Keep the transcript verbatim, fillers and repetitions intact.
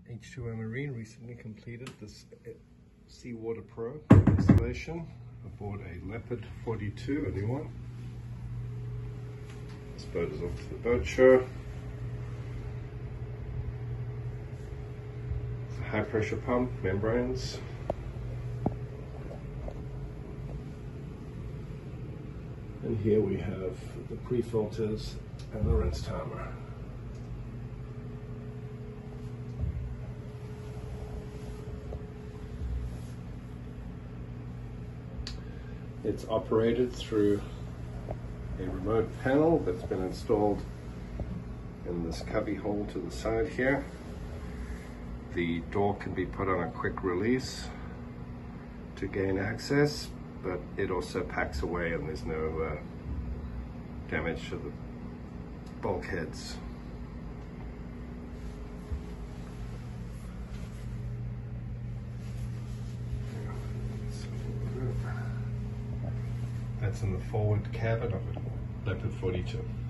H two O Marine recently completed this SeaWater Pro installation aboard a Leopard forty-two, a new one. This boat is off to the boat show. It's a high pressure pump, membranes. And here we have the pre-filters and the rinse timer. It's operated through a remote panel that's been installed in this cubby hole to the side here. The door can be put on a quick release to gain access, but it also packs away and there's no uh, damage to the bulkheads. That's in the forward cabin of a Leopard forty-two.